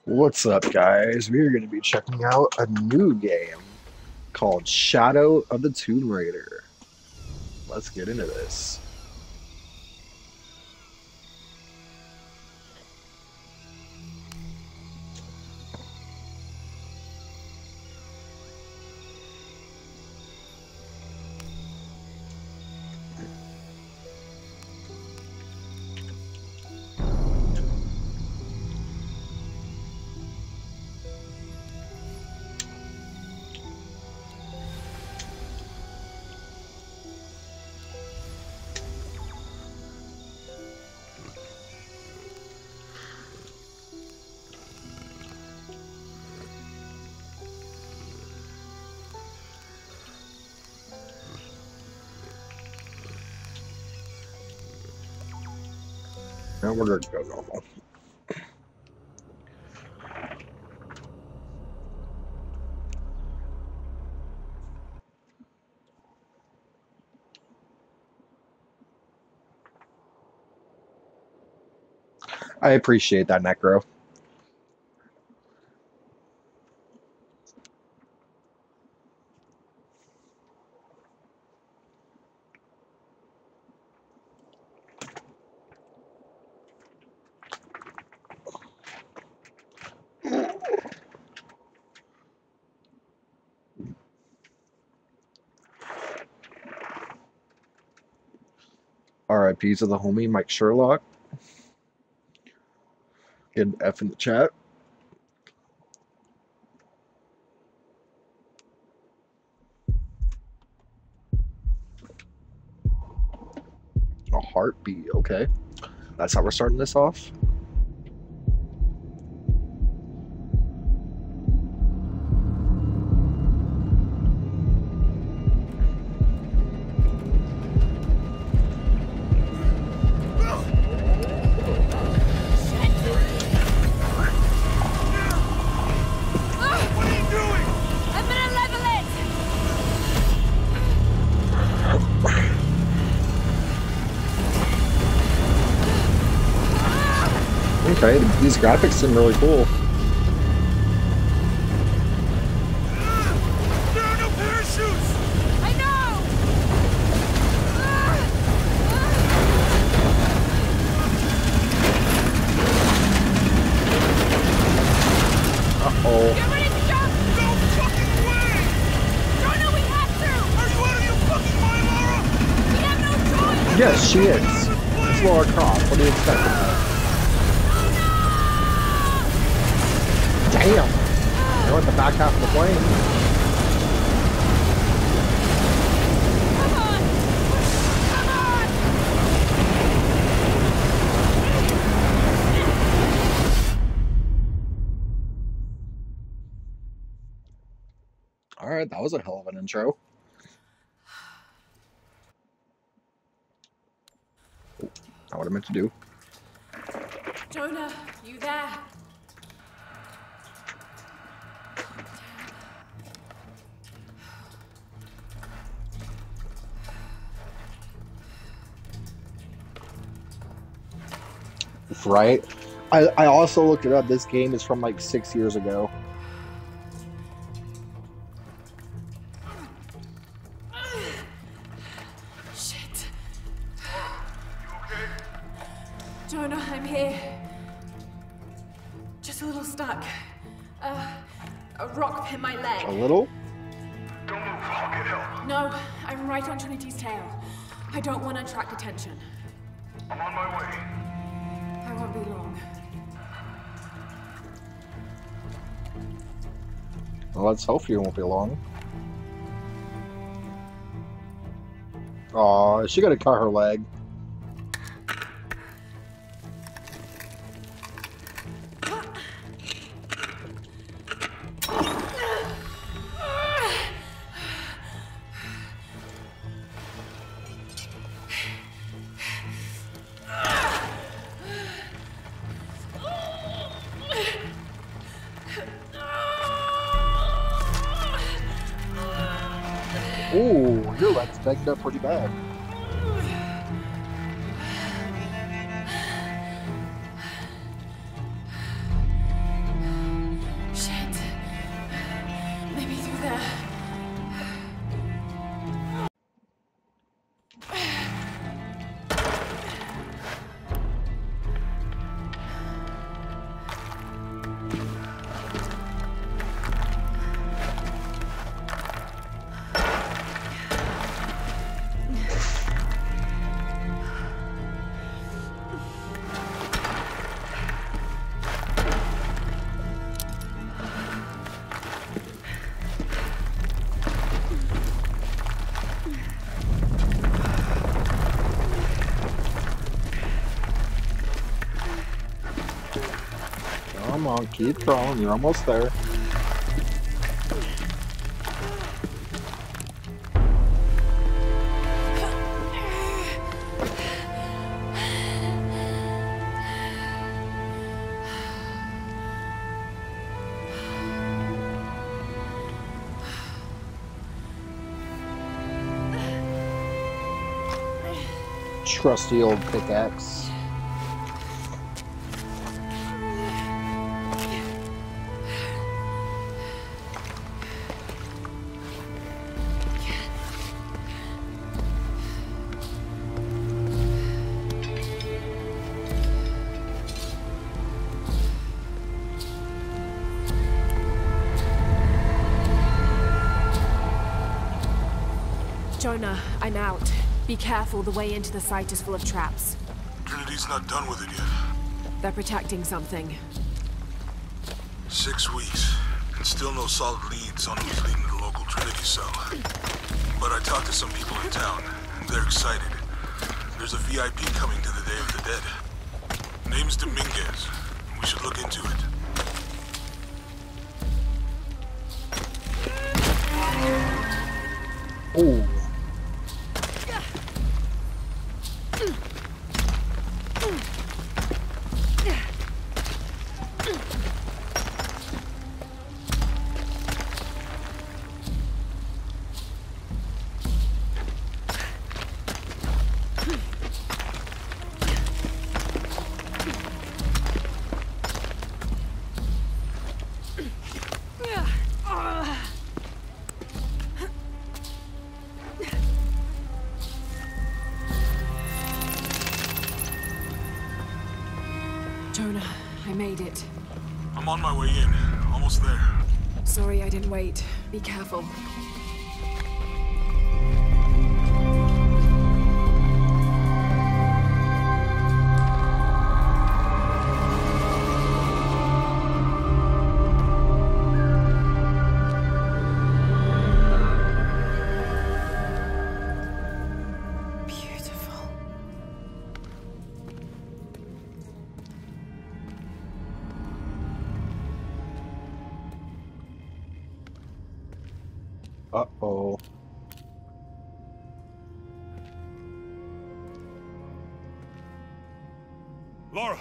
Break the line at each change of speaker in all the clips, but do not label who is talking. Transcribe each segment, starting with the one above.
What's up, guys? We're going to be checking out a new game called Shadow of the Tomb Raider. Let's get into this. Now we're going to go normal. I appreciate that, Necro. RIP to the homie Mike Sherlock. Get an F in the chat. A heartbeat, okay. That's how we're starting this off. Okay, these graphics seem really cool.
There are no parachutes! I know!
Uh-oh.
Get ready to jump! No fucking way! Don't know we have to! Are you out of your fucking mind, Laura? We have no choice!
Yes, she is. It's Laura Croft. What do you expect? Damn! They're at the back half of the plane.
Come on! Come on!
Alright, that was a hell of an intro. Oh, not what I meant to do.
Jonah, you there?
Right? I also looked it up. This game is from like 6 years ago.
Shit. Jonah, I'm here. Just a little stuck. A rock hit my leg.
A little?
Don't move, I'll get help.
No, I'm right on Trinity's tail. I don't want to attract attention.
I'm on my way.
I won't be long.
Well, let's hope you won't be long. Aw, she gotta cut her leg. Ooh, your leg's banged up pretty bad. Come on, keep crawling. You're almost there. Trusty old pickaxe.
Jonah, I'm out. Be careful, the way into the site is full of traps.
Trinity's not done with it yet.
They're protecting something.
6 weeks, and still no solid leads on who's leading the local Trinity cell. But I talked to some people in town, and they're excited. There's a VIP coming to the Day of the Dead. Name's Dominguez. We should look into it.
Ooh.
Jonah, I made it.
I'm on my way in. Almost there.
Sorry I didn't wait. Be careful.
Uh-oh.
Lara!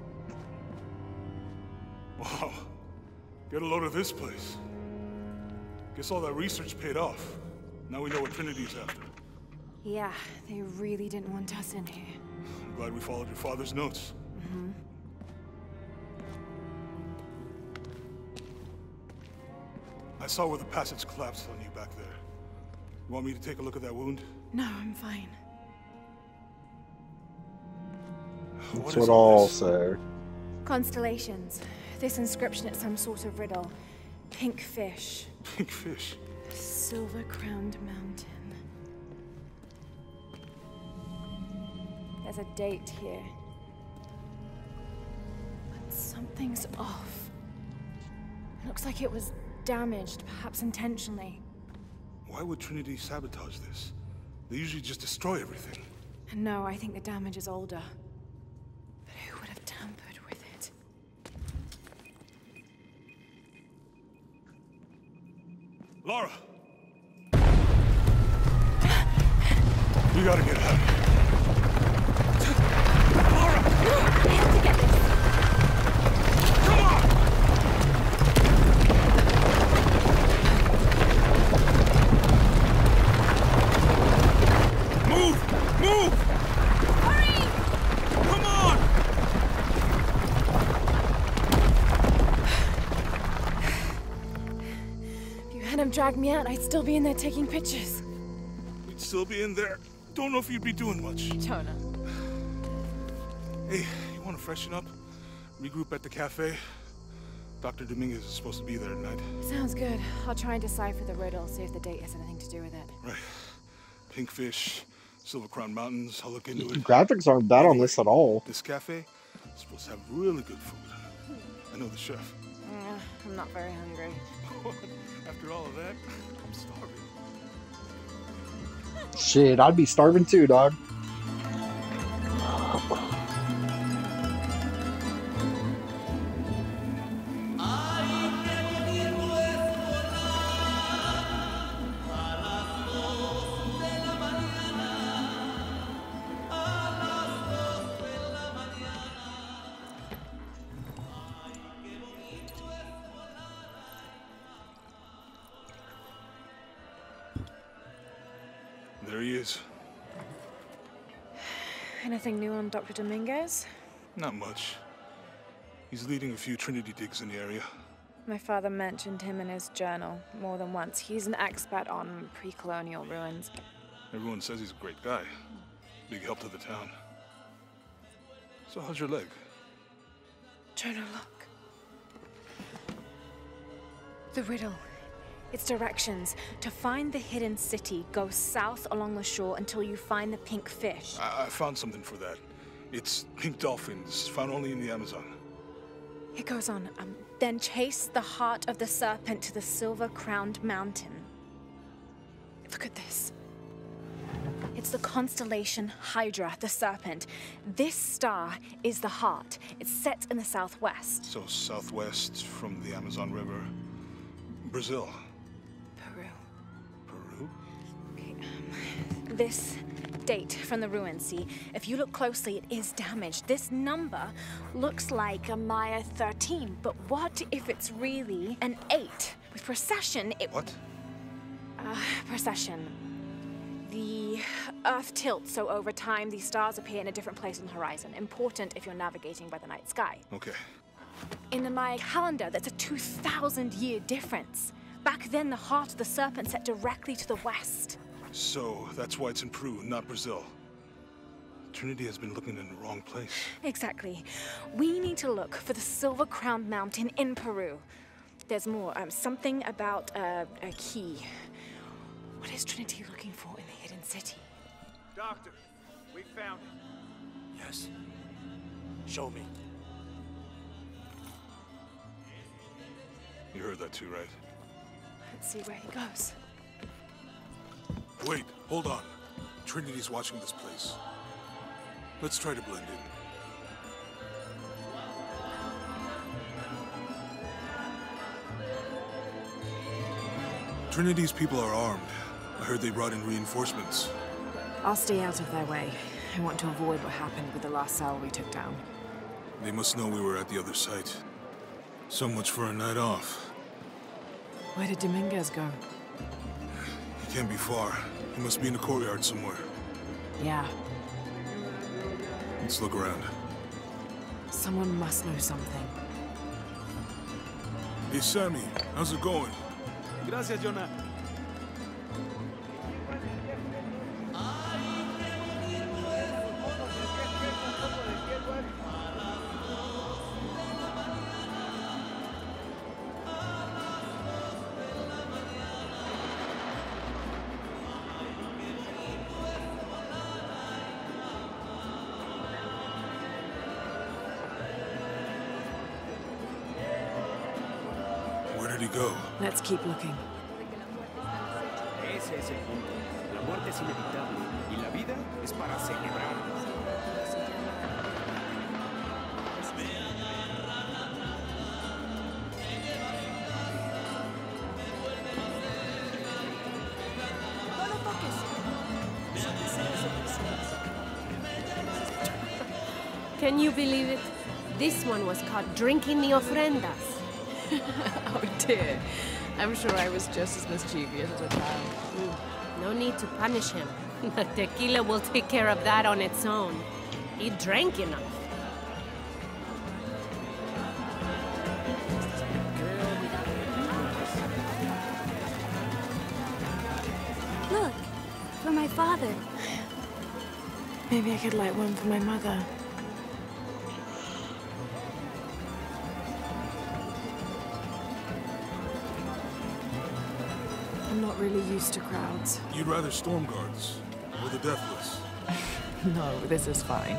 Wow. Get a load of this place. Guess all that research paid off. Now we know what Trinity's after.
Yeah, they really didn't want us in here.
I'm glad we followed your father's notes. I saw where the passage collapsed on you back there. You want me to take a look at that wound?
No, I'm fine.
That's what I'll say.
Constellations. This inscription is some sort of riddle. Pink fish.
Pink fish?
Silver-crowned mountain. There's a date here. But something's off. It looks like it was damaged, perhaps intentionally.
Why would Trinity sabotage this? They usually just destroy everything.
No, I think the damage is older. But who would have tampered with it?
Lara! We gotta get out of here. Lara!
I have to get this.
Come on! Move! Move!
Hurry!
Come on!
If you hadn't dragged me out, I'd still be in there taking pictures.
We'd still be in there. Don't know if you'd be doing much.
Jonah.
Hey, you want to freshen up? Regroup at the cafe? Dr. Dominguez is supposed to be there tonight.
Sounds good. I'll try and decipher the riddle, see if the date has anything to do with it.
Right. Pink fish, Silver Crown Mountains, I'll look into it.
Graphics aren't bad on this at all.
This cafe is supposed to have really good food. I know the chef.
I'm not very hungry.
After all of that, I'm starving.
Shit, I'd be starving too, dog.
There he is.
Anything new on Dr. Dominguez?
Not much. He's leading a few Trinity digs in the area.
My father mentioned him in his journal more than once. He's an expert on pre-colonial ruins.
Everyone says he's a great guy. Big help to the town. So how's your leg?
Jonah, look. The riddle. Its directions. To find the hidden city, go south along the shore until you find the pink fish.
I found something for that. It's pink dolphins, found only in the Amazon.
It goes on. Then chase the heart of the serpent to the silver-crowned mountain. Look at this. It's the constellation Hydra, the serpent. This star is the heart. It's set in the southwest.
So southwest from the Amazon River. Brazil.
Peru.
Peru?
Okay, this date from the ruins, see? If you look closely, it is damaged. This number looks like a Maya 13, but what if it's really an 8? With precession, it...
What?
Precession. The Earth tilts, so over time, these stars appear in a different place on the horizon. Important if you're navigating by the night sky.
Okay.
In the Maya calendar, that's a 2,000-year difference. Back then, the heart of the serpent set directly to the west.
So that's why it's in Peru, not Brazil. Trinity has been looking in the wrong place.
Exactly. We need to look for the silver-crowned mountain in Peru. There's more. Something about a key. What is Trinity looking for in the hidden city?
Doctor, we found it.
Yes. Show me.
You heard that too, right?
Let's see where he goes.
Wait, hold on. Trinity's watching this place. Let's try to blend in. Trinity's people are armed. I heard they brought in reinforcements.
I'll stay out of their way. I want to avoid what happened with the last cell we took down.
They must know we were at the other site. So much for a night off.
Where did Dominguez go?
He can't be far. He must be in the courtyard somewhere.
Yeah.
Let's look around.
Someone must know something.
Hey, Sammy, how's it going?
Gracias, Jonah.
Where did he go?
Let's keep looking.
Ese es el punto. La muerte es inevitable y la vida es para celebrar.
Can you believe it? This one was caught drinking the ofrendas.
Oh dear. I'm sure I was just as mischievous as a child.
No need to punish him. The tequila will take care of that on its own. He drank enough.
Look, for my father.
Maybe I could light one for my mother. I'm not really used to crowds.
You'd rather storm guards or the deathless?
No, this is fine.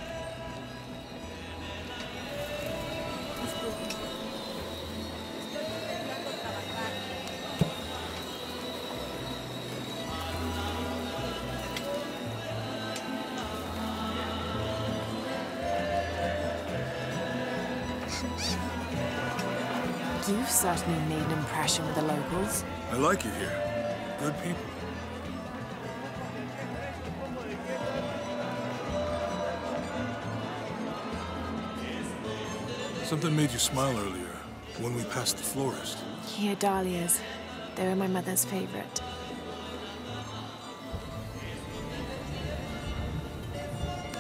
You've certainly made an impression with the locals.
I like it here. Good people. Something made you smile earlier, when we passed the florist.
Here, dahlias. They were my mother's favorite.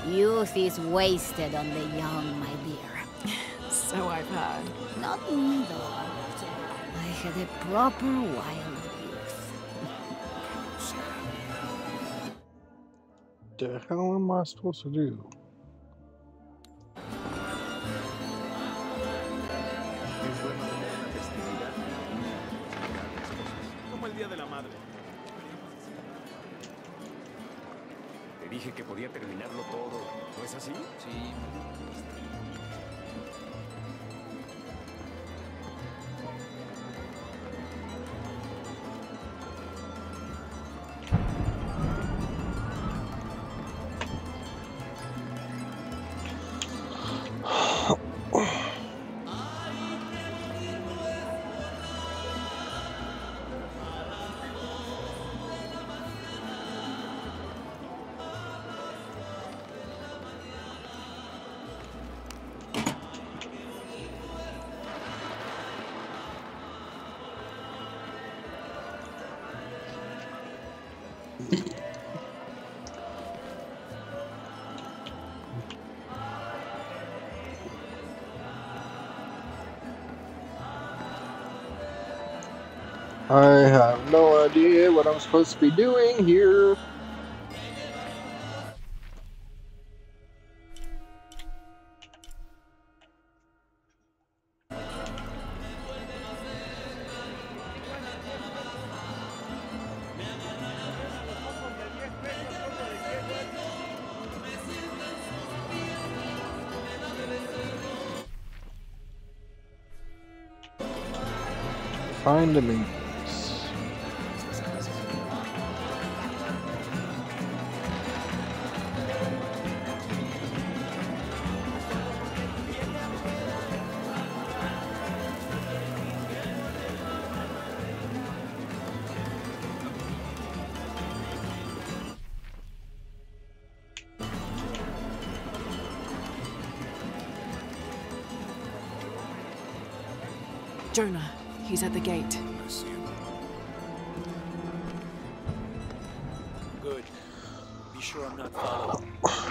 Youth is wasted on the young, my dear.
So I've heard.
Not me, though. I had a proper wild youth.
The hell am I supposed to do?
Como el Día de la Madre.
Te dije que podía terminarlo todo. ¿No es así? Sí.
I have no idea what I'm supposed to be doing here. Find me.
Jonah, he's at the gate.
I see him.
Good. Be sure I'm not followed.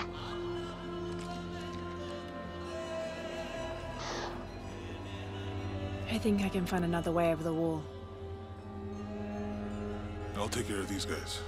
I think I can find another way over the wall.
I'll take care of these guys.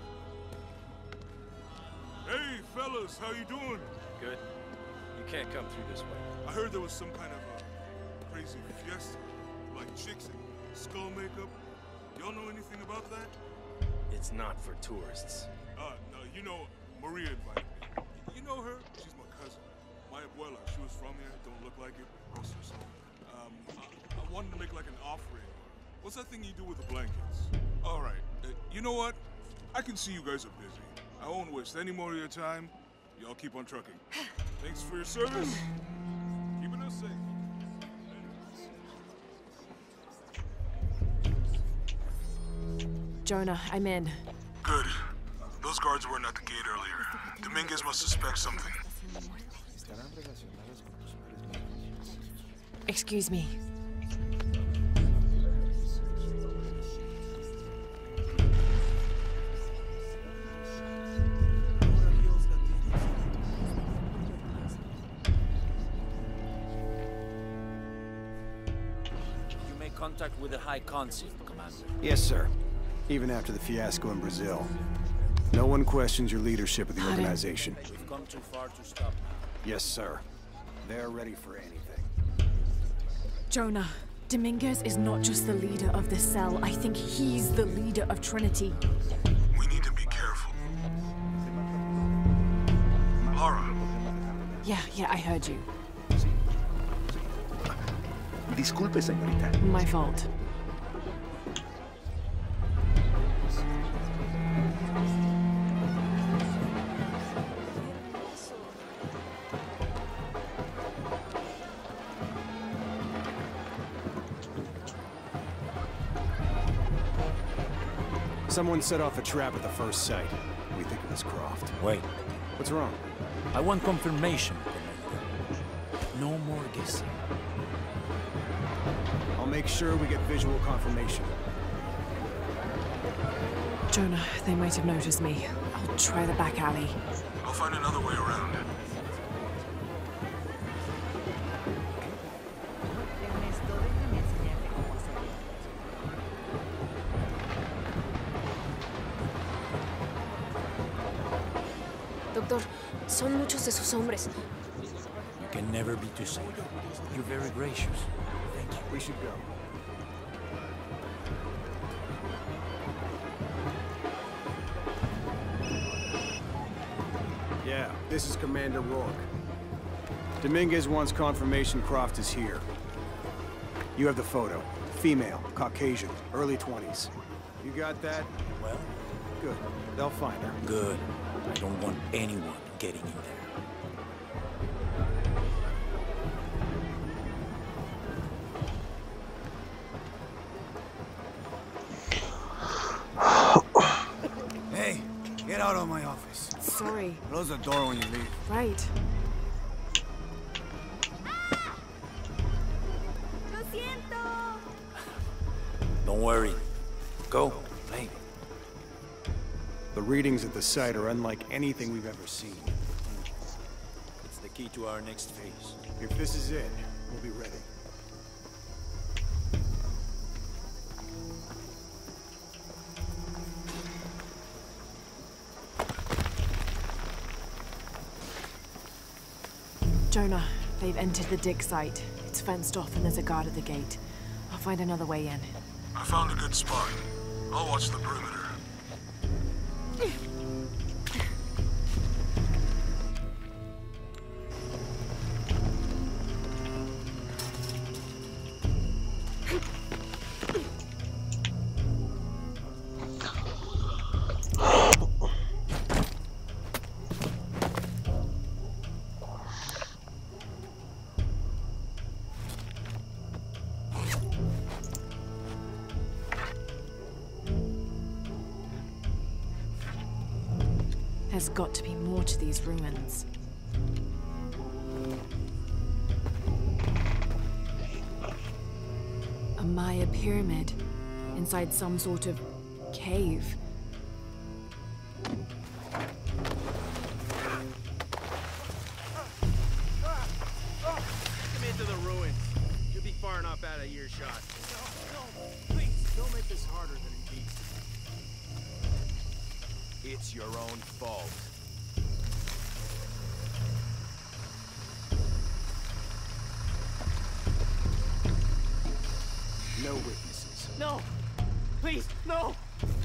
Hey, fellas, how you doing?
Good. You can't come through this way.
I heard there was some kind of a crazy fiesta, like chicks and skull makeup. Y'all know anything about that?
It's not for tourists.
No, you know, Maria invited me. You know her? She's my cousin. My abuela, she was from here, don't look like it, rest her soul. I wanted to make like an offering. What's that thing you do with the blankets? All right, you know what? I can see you guys are busy. I won't waste any more of your time. Y'all keep on trucking. Thanks for your service. Keeping us safe.
Jonah, I'm in.
Good. Those guards weren't at the gate earlier. Dominguez must suspect something.
Excuse me.
You make contact with the High Consul, Commander.
Yes, sir. Even after the fiasco in Brazil. No one questions your leadership of the organization.
We've come too far to stop now.
Yes, sir. They're ready for anything.
Jonah, Dominguez is not just the leader of this cell. I think he's the leader of Trinity.
We need to be careful. Laura.
Yeah, I heard you.
Disculpe, señorita.
My fault.
Someone set off a trap at the first site. We think it was Croft.
Wait.
What's wrong?
I want confirmation, Commander. No more guessing.
I'll make sure we get visual confirmation.
Jonah, they might have noticed me. I'll try the back alley.
I'll I'll find another way around.
Doctor, son muchos de sus hombres.
You can never be too safe. You're very gracious. Thank you.
We should go. Yeah, this is Commander Rourke. Dominguez wants confirmation Croft is here. You have the photo. Female, Caucasian, early 20s. You got that?
Well,
good. They'll find her.
Good. I don't want anyone getting in there.
Hey, get out of my office.
Sorry.
Close the door when you leave.
Right.
Lo siento.
Don't worry. Go, play.
The readings at the site are unlike anything we've ever seen.
It's the key to our next phase.
If this is it, we'll be ready.
Jonah, they've entered the dig site. It's fenced off and there's a guard at the gate. I'll find another way in.
I found a good spot. I'll watch the perimeter.
There's got to be more to these ruins. A Maya pyramid inside some sort of cave.
Come into the ruins. You'll be far enough out of earshot. No, please, don't make this harder than it needs to be. It's your own fault.
No witnesses.
No! Please, no!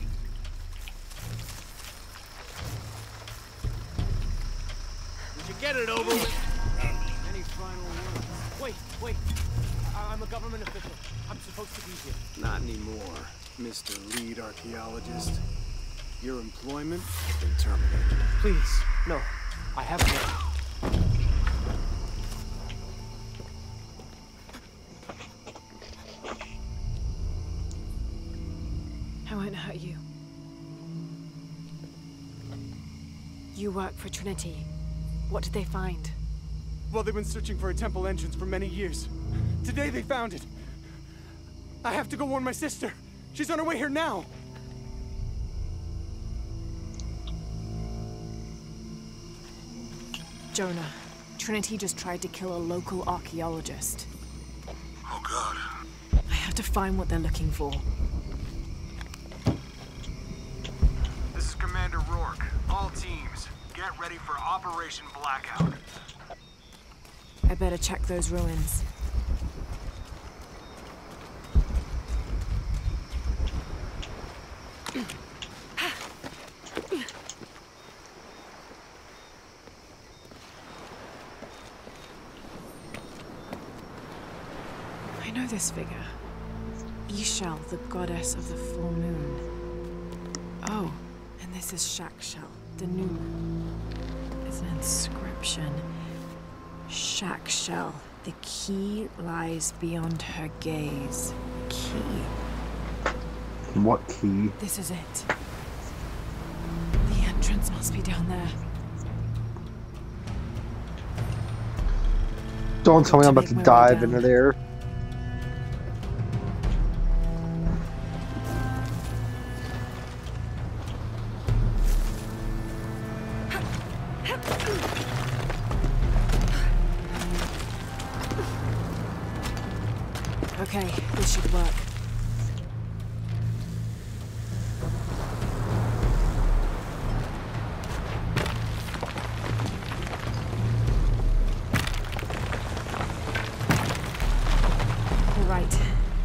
We should get it over with.
Any final words?
Wait. I'm a government official. I'm supposed to be here.
Not anymore, Mr. Lead Archaeologist. Your employment has been terminated.
Please, no. I haven't yet.
I won't hurt you. You work for Trinity. What did they find?
Well, they've been searching for a temple entrance for many years. Today they found it. I have to go warn my sister. She's on her way here now.
Jonah, Trinity just tried to kill a local archaeologist.
Oh, God.
I have to find what they're looking for.
This is Commander Rourke. All teams, get ready for Operation Blackout.
I better check those ruins. I know this figure. Ixchel, the goddess of the full moon. Oh, and this is Shakshel, the new. It's an inscription. Shakshel, the key lies beyond her gaze. Key.
What key?
This is it. The entrance must be down there.
Don't tell me I'm about to dive into there.
Okay, this should work. All right.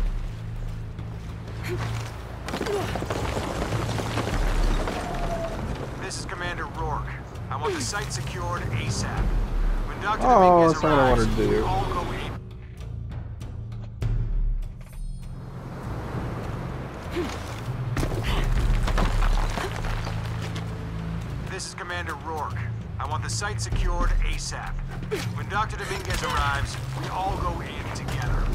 This is Commander Rourke. I want the site secured ASAP. When Dr.
Oh,
Dominguez
that's not what I
arrives,
wanted to do.
we all go in. This is Commander Rourke. I want the site secured ASAP. When Dr. Dominguez arrives, we all go in together.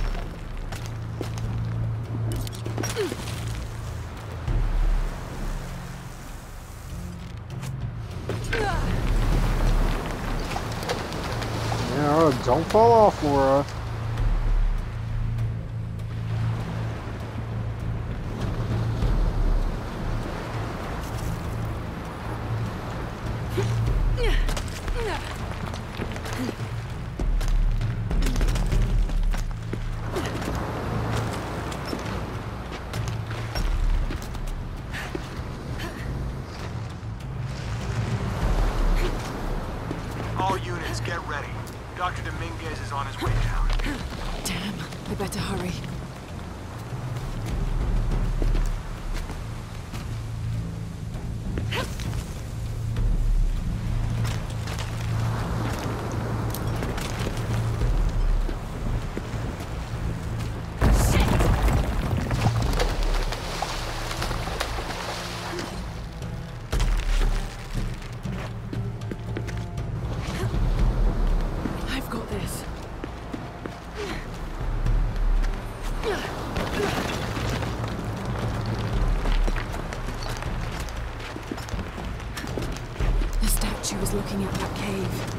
Yeah, don't fall off, Laura.
All units, get ready. Dr. Dominguez is on his way down.
Damn, we better hurry. I've got this. The statue was looking at that cave.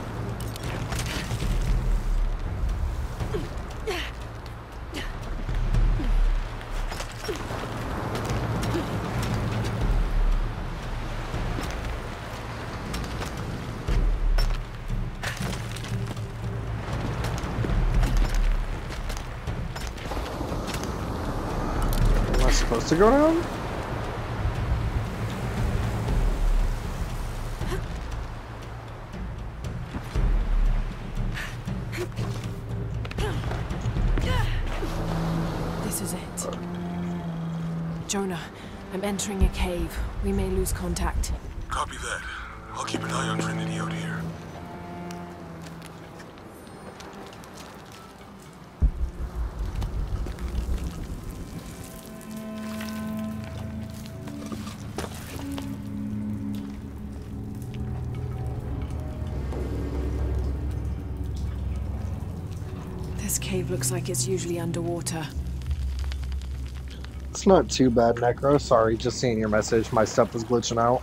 Am I supposed to go down?
This is it. Jonah, I'm entering a cave. We may lose contact.
Copy that. I'll keep an eye on Trinity out here.
This cave looks like it's usually underwater.
It's not too bad, Necro. Sorry, just seeing your message. My stuff was glitching out.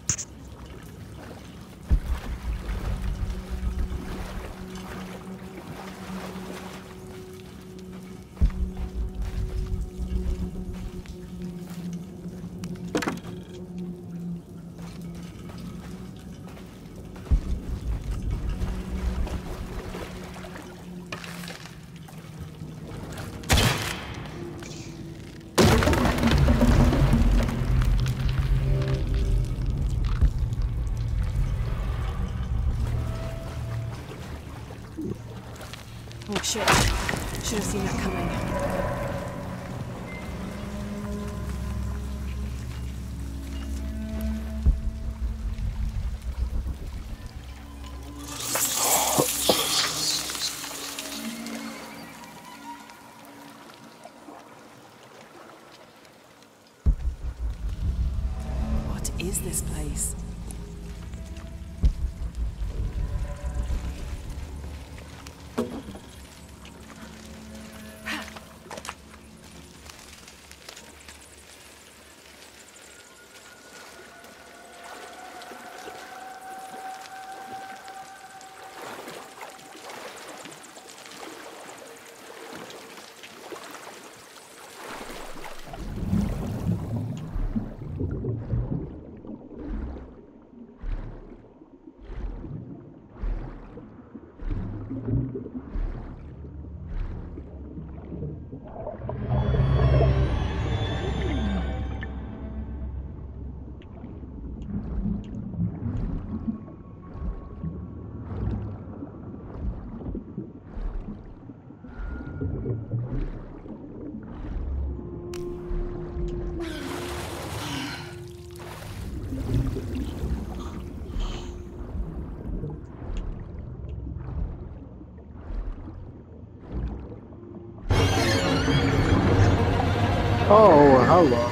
Oh shit. Should have seen that coming. What is this place?
Oh, hello.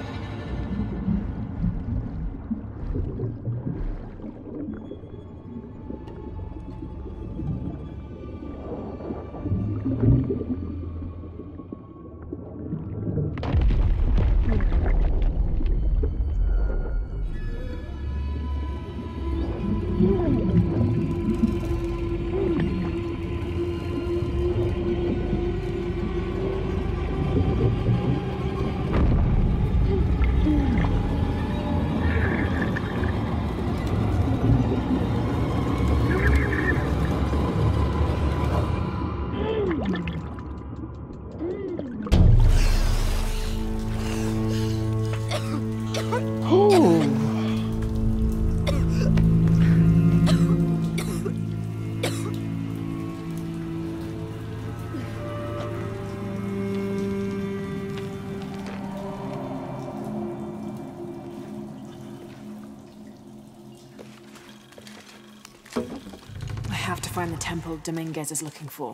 I have to find the temple Dominguez is looking for.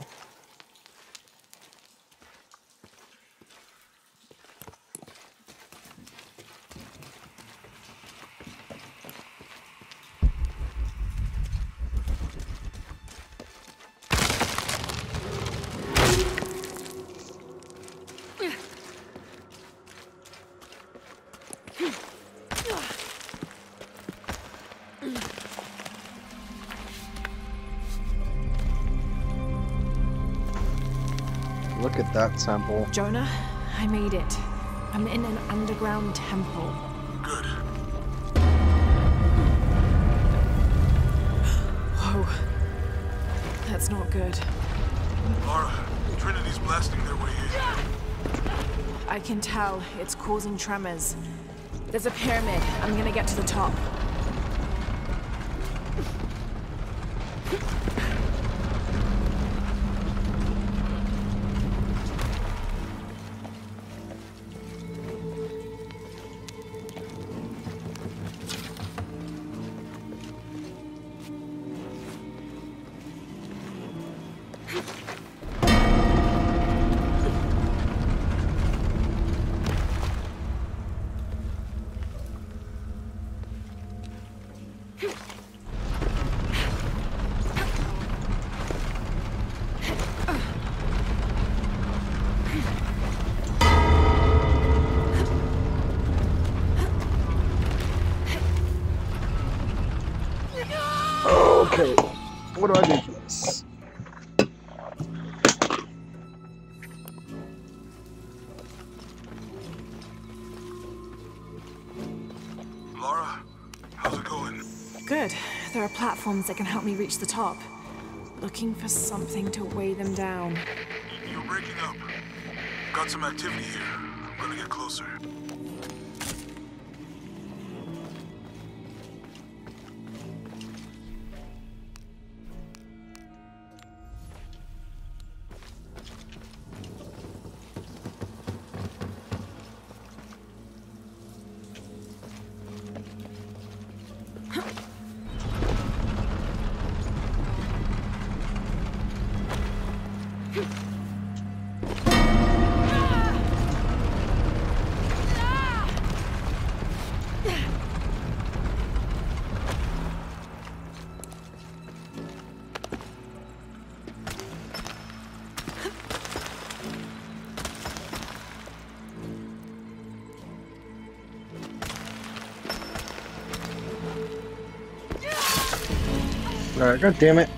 Look at that temple.
Jonah, I made it. I'm in an underground temple.
Good.
Whoa. That's not good.
Lara, Trinity's blasting their way in.
I can tell. It's causing tremors. There's a pyramid. I'm gonna get to the top.
Okay, what do I do for this?
Lara, how's it going?
Good. There are platforms that can help me reach the top. Looking for something to weigh them down.
You're breaking up. Got some activity here. I'm gonna get closer.
Alright, god damn it.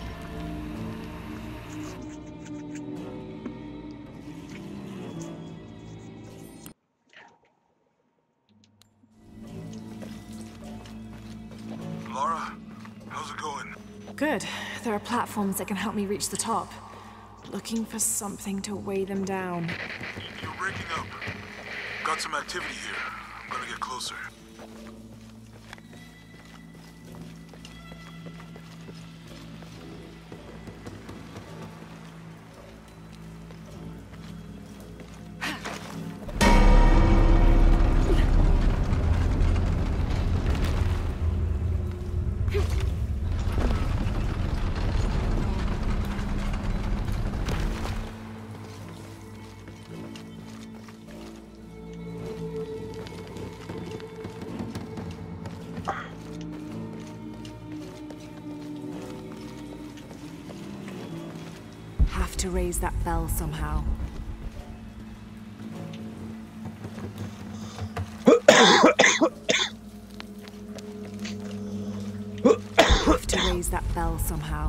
Lara, how's it going?
Good. There are platforms that can help me reach the top. Looking for something to weigh them down.
You're breaking up. Got some activity here. I'm gonna get closer.
have to raise that bell somehow. Have to raise that bell somehow.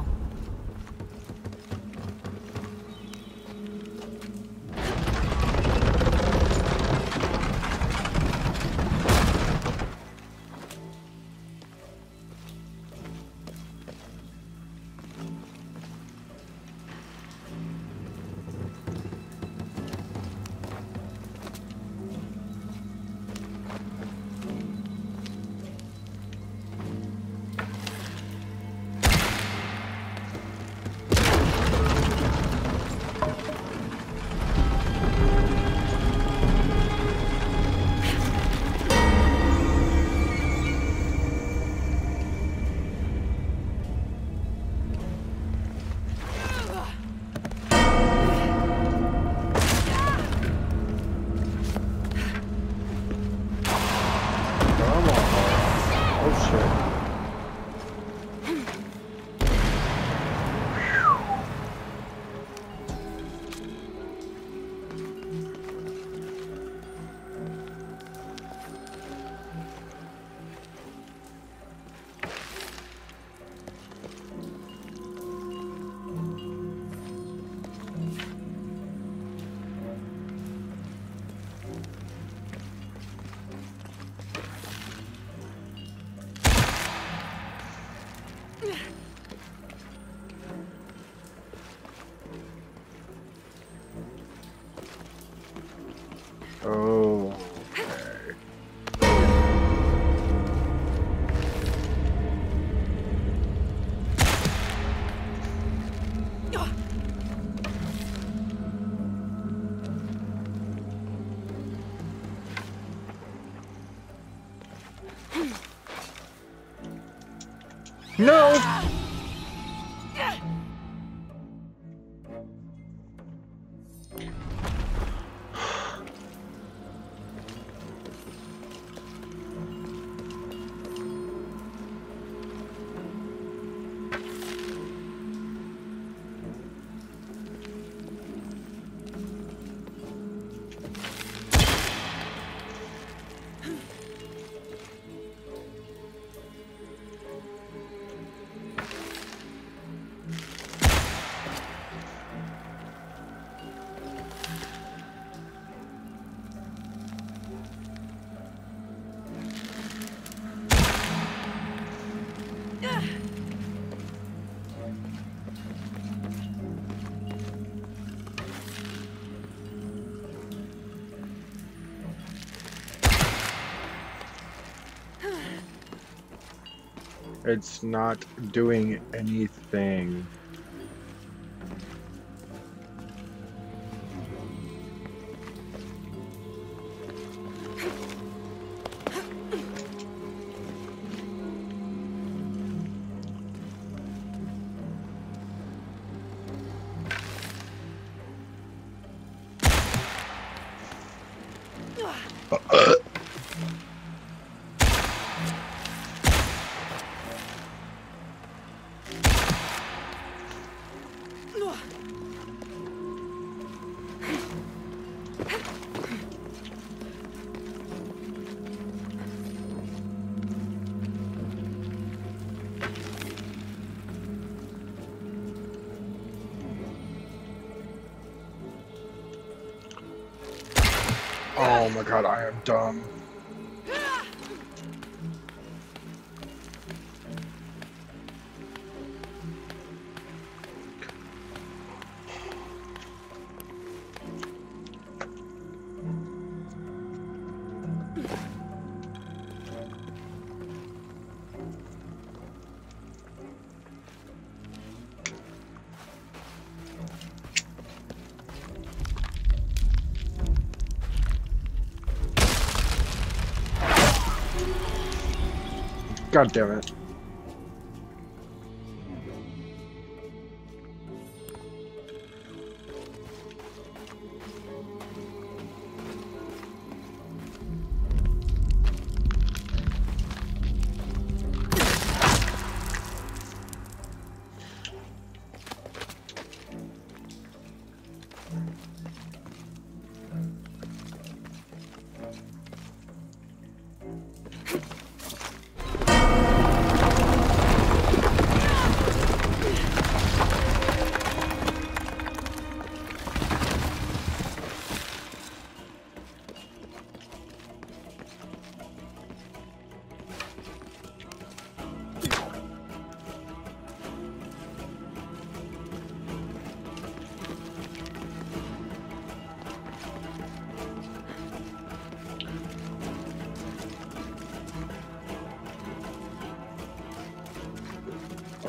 Oh. No! It's not doing anything. Oh my god, I am dumb. God damn it.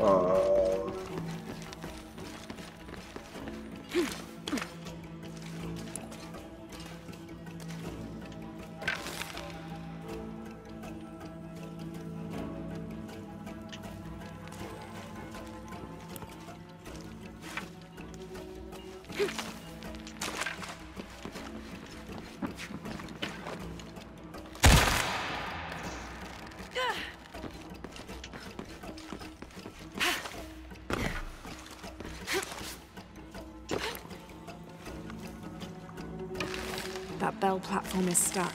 That bell platform is stuck.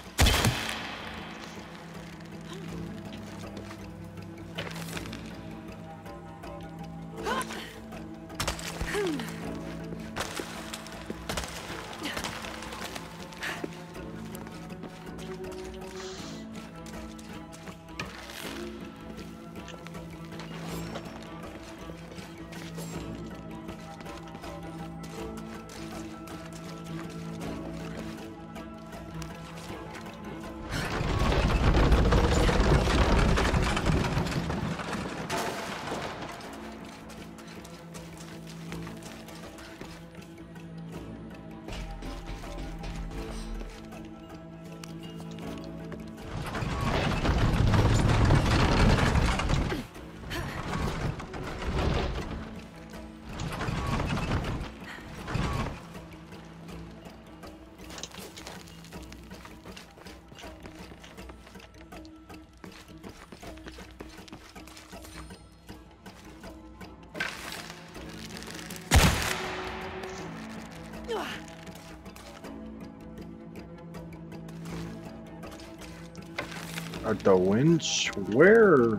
At the winch? Where?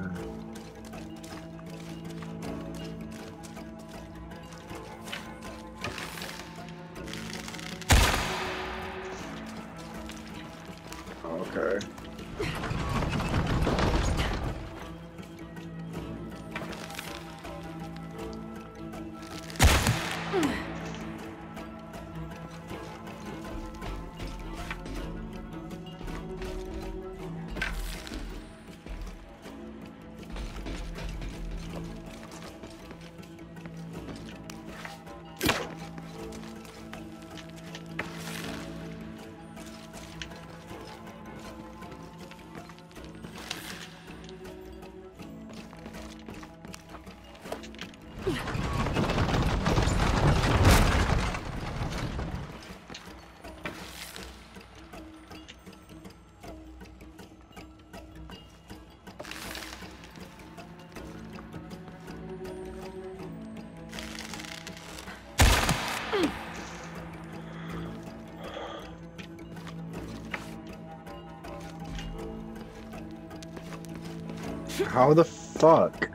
Okay. How the fuck?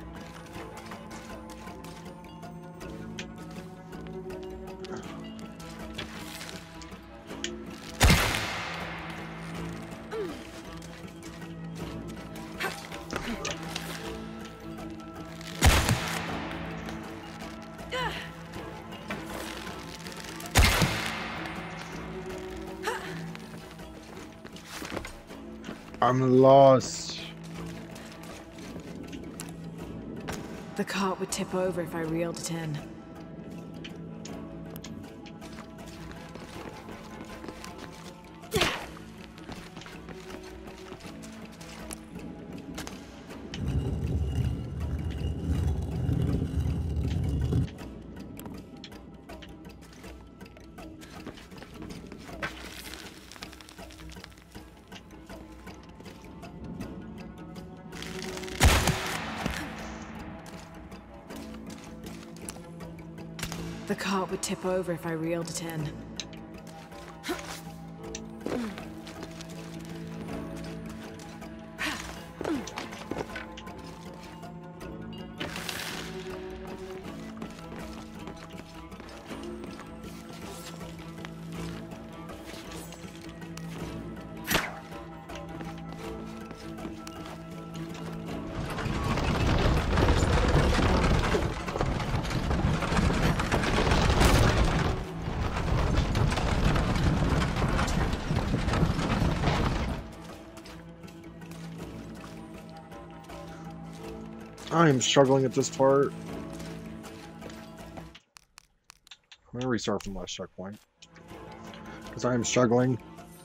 I'm lost.
The cart would tip over if I reeled it in. The cart would tip over if I reeled it in.
I am struggling at this part. I'm gonna restart from the last checkpoint. Because I am struggling.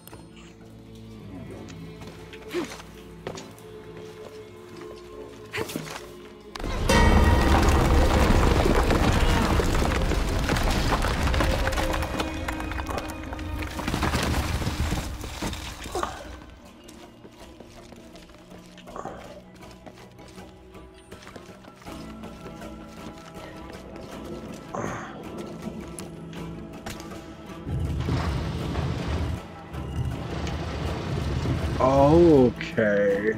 Okay.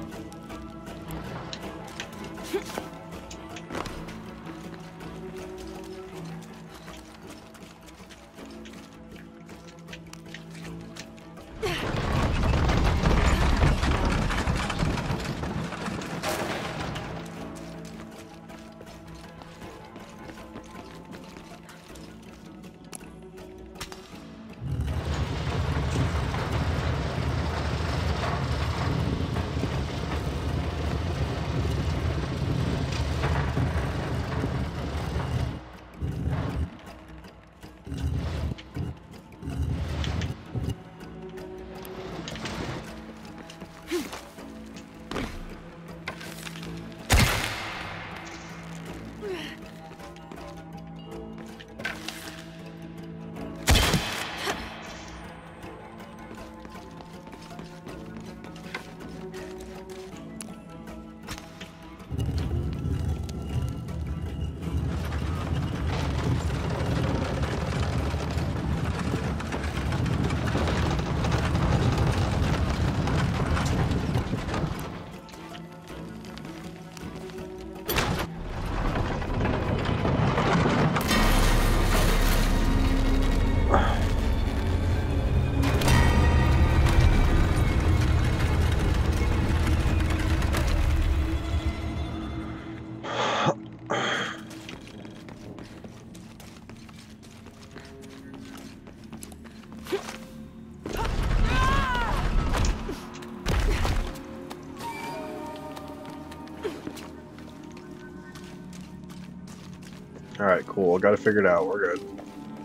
Alright, cool. Got it figured out. We're good.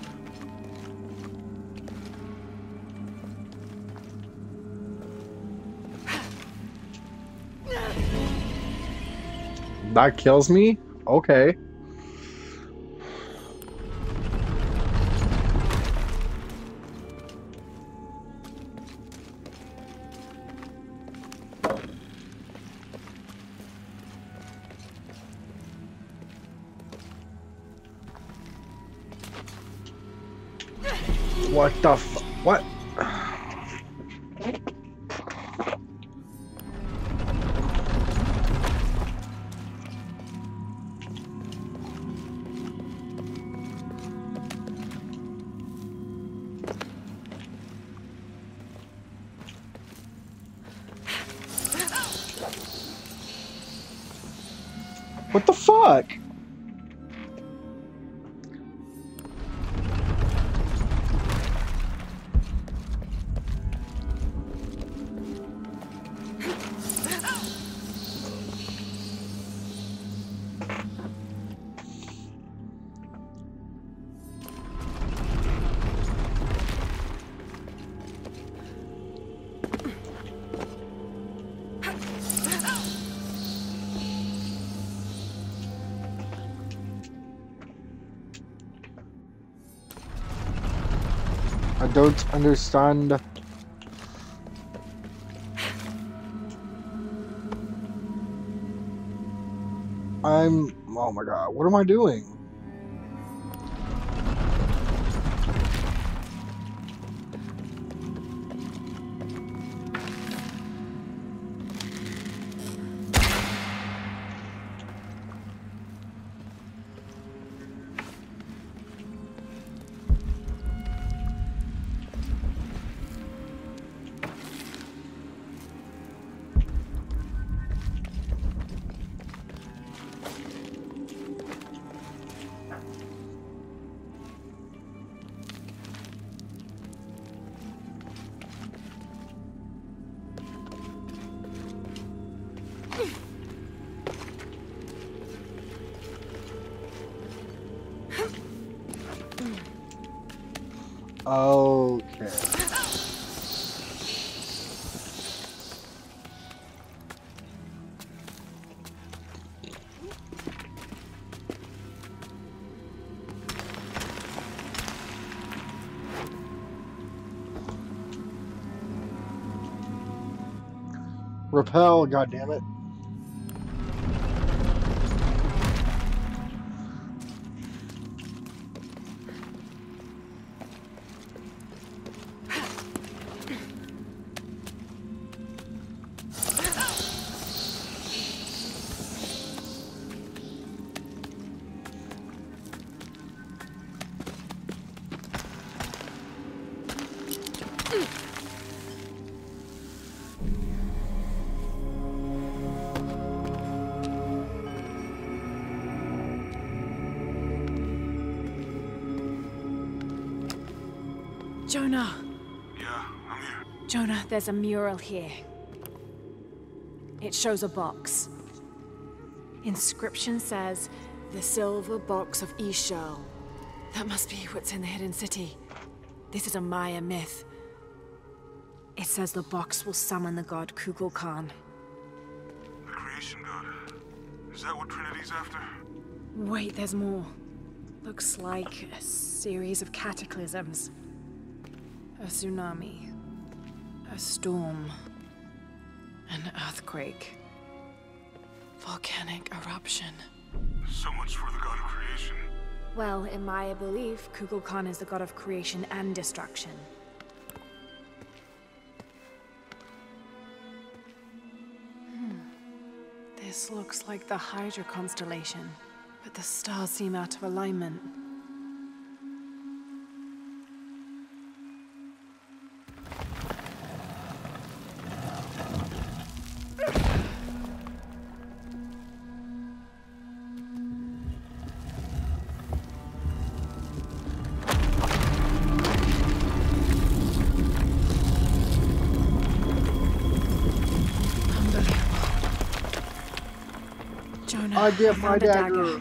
That kills me? Okay. What the f- what? What the fuck? I don't understand. Oh my god, what am I doing? Okay. Repel, goddammit.
Jonah!
Yeah, I'm here.
Jonah, there's a mural here. It shows a box. Inscription says, the silver box of Ix Chel. That must be what's in the hidden city. This is a Maya myth. It says the box will summon the god Kukulkan.
The creation god. Is that what Trinity's after?
Wait, there's more. Looks like a series of cataclysms. A tsunami. A storm. An earthquake. Volcanic eruption.
So much for the god of creation.
Well, in Maya belief, Kukulkan is the god of creation and destruction. This looks like the Hydra constellation, but the stars seem out of alignment.
I get my dagger.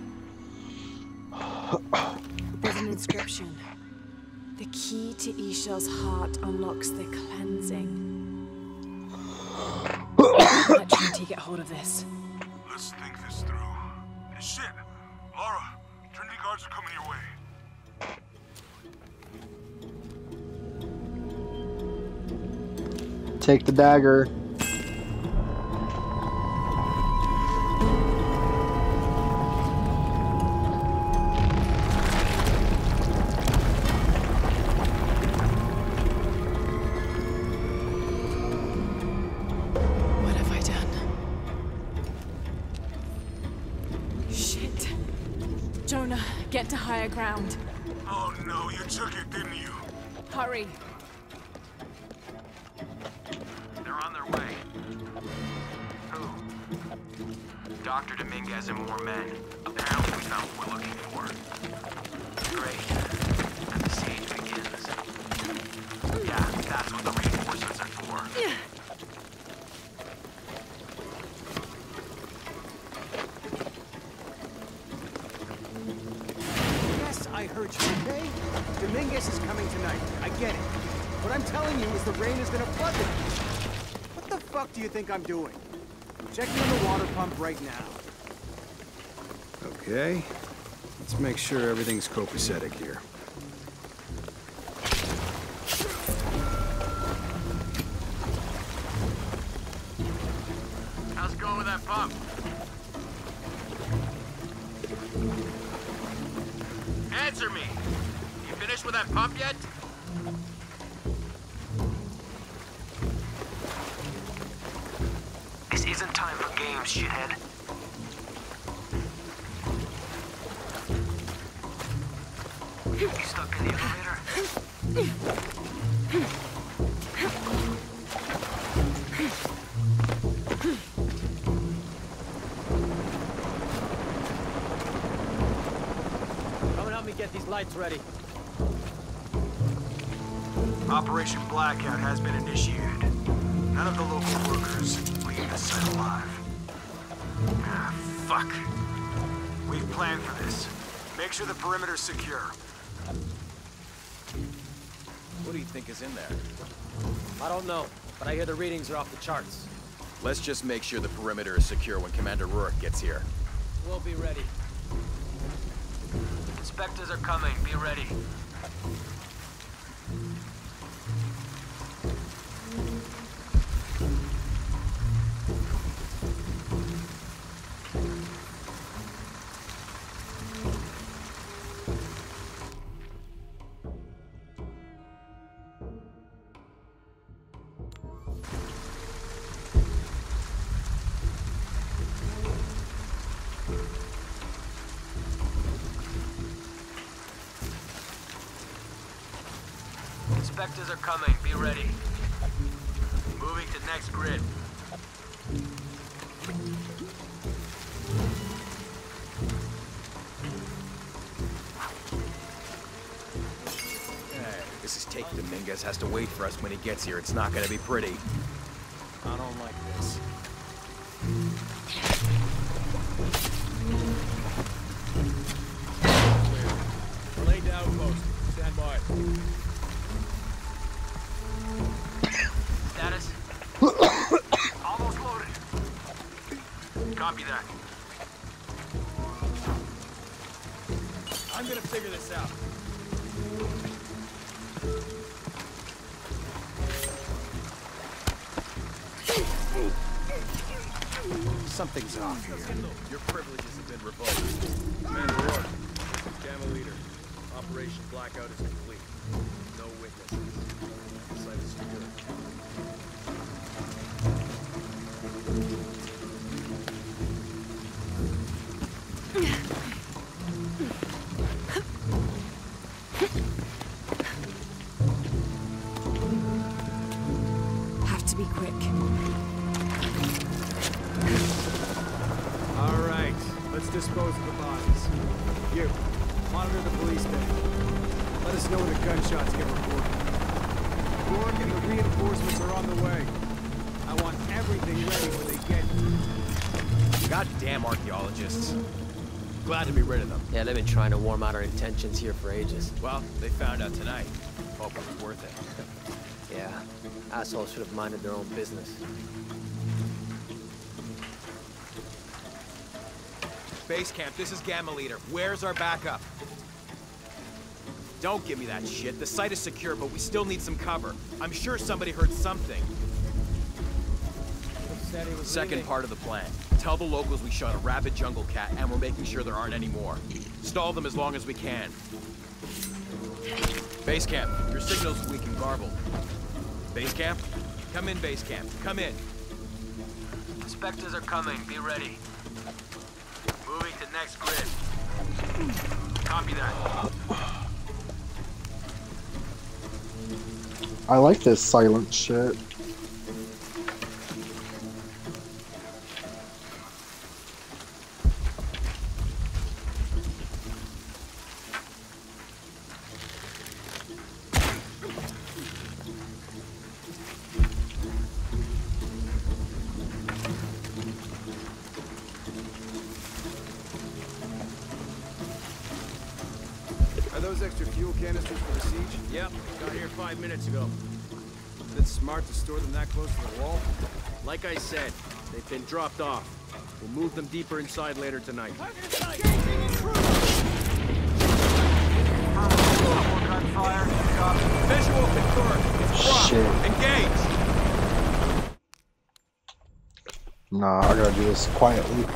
There's an inscription. The key to Ix Chel's heart unlocks the cleansing. Let Trinity get hold of this.
Let's think this through. Hey, shit! Lara, Trinity guards are coming your way.
Take the dagger.
Get to higher ground.
Oh no, you took it, didn't you?
Hurry.
They're on their way. Who? Dr. Dominguez and more men. Apparently we found what we're looking for. Great. And the siege begins. Yeah, that's what the reinforcements are for.
I heard you, okay? Dominguez is coming tonight. I get it. What I'm telling you is the rain is gonna flood the beach. What the fuck do you think I'm doing? I'm checking on the water pump right now. Okay. Let's make sure everything's copacetic here.
How's it going with that pump? Answer me! You finished with that pump yet? This isn't time for games, shithead. You stuck in the elevator? Get these lights ready.
Operation Blackout has been initiated. None of the local workers leave the site alive. Ah, fuck. We've planned for this. Make sure the perimeter's secure.
What do you think is in there?
I don't know, but I hear the readings are off the charts.
Let's just make sure the perimeter is secure when Commander Rourke gets here.
We'll be ready.
Inspectors are coming. Be ready. Inspectors are coming. Be ready. Moving to next grid. This is take. Dominguez has to wait for us when he gets here. It's not gonna be pretty.
I don't like this.
We're laid down post. Stand by.
Status? Almost loaded. Copy that.
I'm gonna figure this out.
Something's off here. Your privileges have been revoked.
Commander Rourke, Gamma Leader. Operation Blackout is complete. No witnesses. The site is secure.
Have to be quick.
All right, let's dispose of the bodies. You, monitor the police bay. Let us know when the gunshots get reported. Rourke and the reinforcements are on the way. I want everything ready when they get here.
Goddamn archaeologists. Glad to be rid of them.
Yeah, they've been trying to warm out our intentions here for ages.
Well, they found out tonight. Hope it was worth it.
Yeah, assholes should have minded their own business.
Base camp, this is Gamma Leader. Where's our backup? Don't give me that shit. The site is secure, but we still need some cover. I'm sure somebody heard something.
Said he was
Second
leaving.
part of the plan. Tell the locals we shot a rabid jungle cat and we're making sure there aren't any more. Stall them as long as we can. Base camp, your signal's weak and garbled. Base camp? Come in, base camp. Come in. Inspectors are coming. Be ready. Moving to next grid. Copy that.
I like this silent shit.
Are those extra fuel canisters for the siege?
Yep, got here 5 minutes ago.
Is it smart to store them that close to the wall?
Like I said, they've been dropped off. We'll move them deeper inside later tonight.
Gunfire. Visual confirmed. It's Brock.
Shit.
Engage.
Nah, I gotta do this quietly.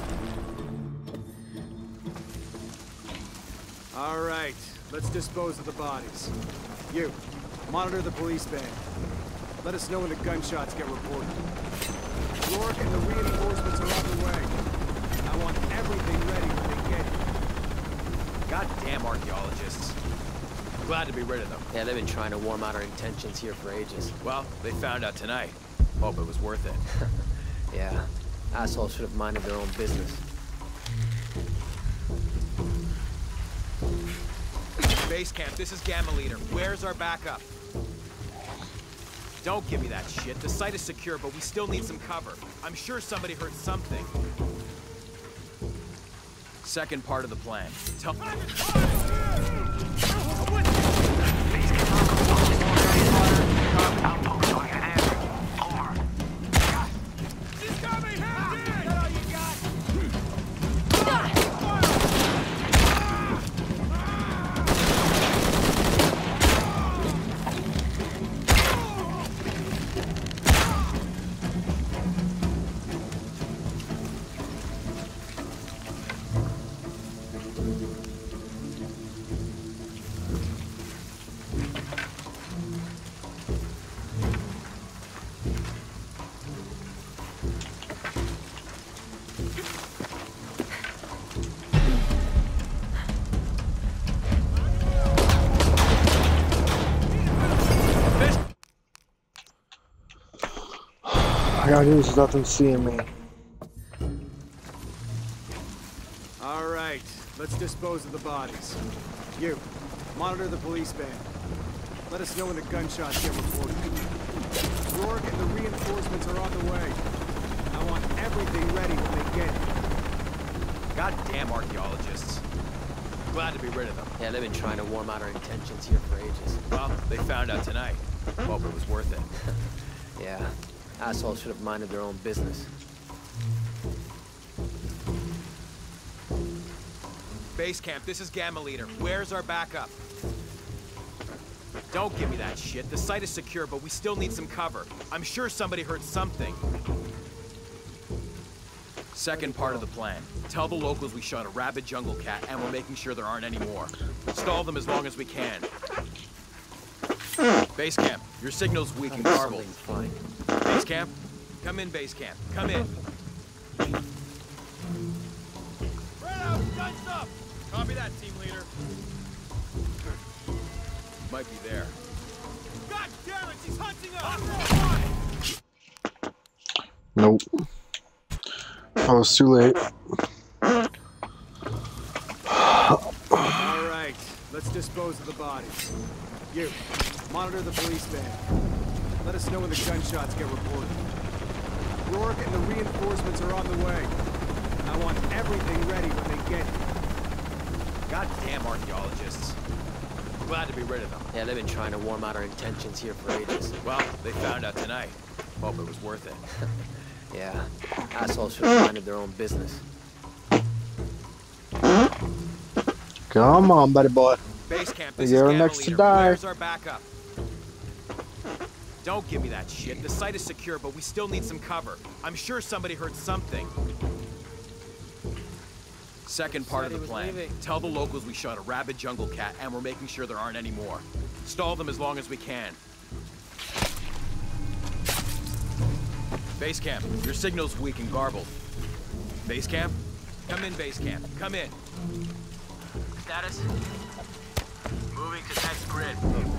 All right, let's dispose of the bodies. You, monitor the police van. Let us know when the gunshots get reported. Rourke and the reinforcements are on the way. I want everything ready when they get here.
Goddamn archaeologists. Glad to be rid of them.
Yeah, they've been trying to warm out our intentions here for ages.
Well, they found out tonight. Hope it was worth it.
Yeah, assholes should have minded their own business.
Base camp, this is Gamma Leader. Where's our backup? Don't give me that shit. The site is secure, but we still need some cover. I'm sure somebody heard something. Second part of the plan. Tell...
I gotta do this without them seeing me.
All right, let's dispose of the bodies. You, monitor the police van. Let us know when the gunshots get reported. Rourke and the reinforcements are on the way. I want everything ready when they get here.
Goddamn archaeologists. Glad to be rid of them.
Yeah, they've been trying to warm out our intentions here for ages.
Well, they found out tonight. Hope it was worth it.
Yeah, assholes should have minded their own business.
Base camp, this is Gamma Leader. Where's our backup? Don't give me that shit. The site is secure, but we still need some cover. I'm sure somebody heard something. Second part of the plan. Tell the locals we shot a rabid jungle cat and we're making sure there aren't any more. Stall them as long as we can. Base camp, your signal's weak and garbled.
Fine.
Base camp? Come in, base camp. Come in. Spread out, guns up! Copy that, team leader. Might be there. God damn it, she's hunting us!
Nope. I was too late.
All right, let's dispose of the bodies. You, monitor the police van. Let us know when the gunshots get reported. Rourke and the reinforcements are on the way. I want everything ready when they get here.
Goddamn archaeologists. Glad to be rid of them.
Yeah, they've been trying to warm out our intentions here for ages.
Well, they found out tonight. Hope it was worth it.
Yeah, assholes should have minded their own business.
Come on, buddy boy.
Base camp, this is
You're
Gamma
next to
Leader.
die.
Where's our backup? Don't give me that shit. The site is secure, but we still need some cover. I'm sure somebody heard something. Second part of the plan. Tell the locals we shot a rabid jungle cat and we're making sure there aren't any more. Stall them as long as we can. Base camp, your signal's weak and garbled. Base camp? Come in, base camp. Come in. Status? Moving to next grid.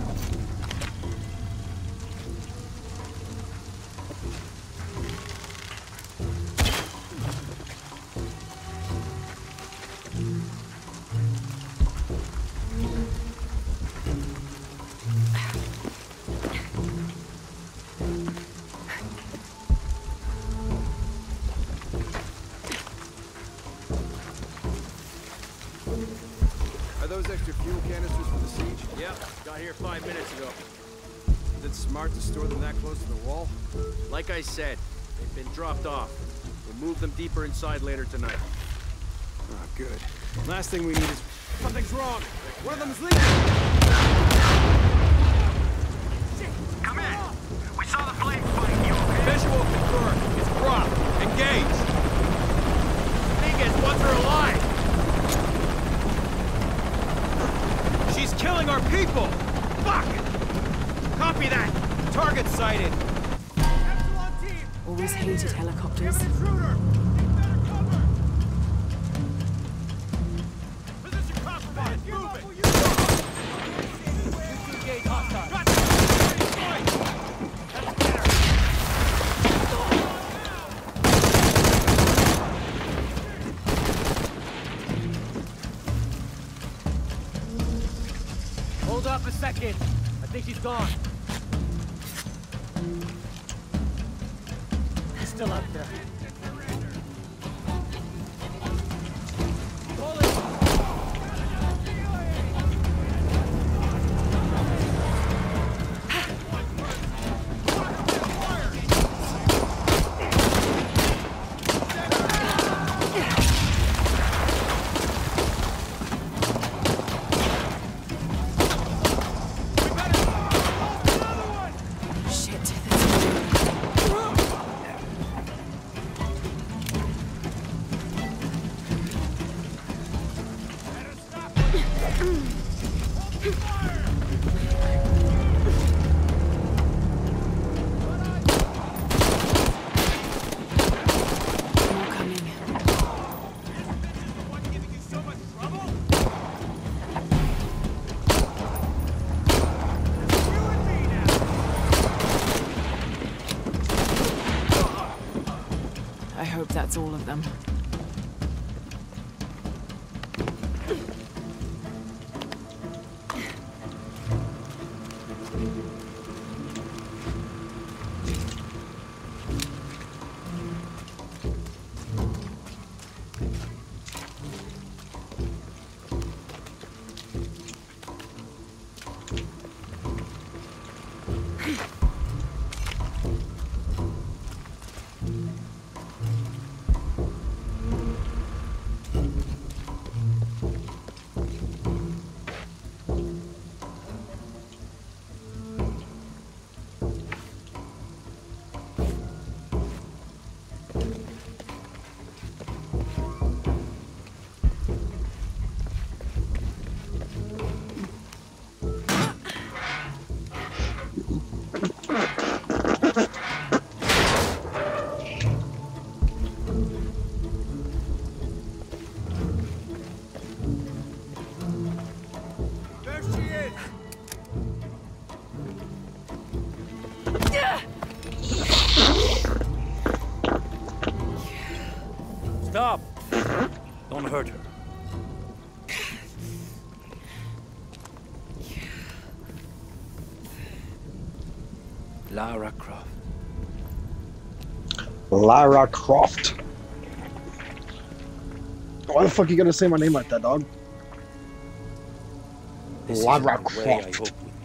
Are those extra fuel canisters for the siege?
Yep, got here 5 minutes ago.
Is it smart to store them that close to the wall?
Like I said, they've been dropped off. We'll move them deeper inside later tonight.
Oh, good. Last thing we need is... Something's wrong! One of them's leaking!
Come in! We saw the flame fight. You okay?
Visual confirmed. It's Brock. Engage! Dominguez wants her alive! She's killing our people! Fuck! Copy that! Target sighted!
Always hated helicopters.
Position compromised! Move it! Engage hostile! Hold up a second. I think she's gone. He's still up there.
hope that's all of them.
Stop! Don't hurt her. Lara Croft.
Lara Croft. Why the fuck you gonna say my name like that, dog?
This
Lara
isn't the way I
Croft.
hoped with me.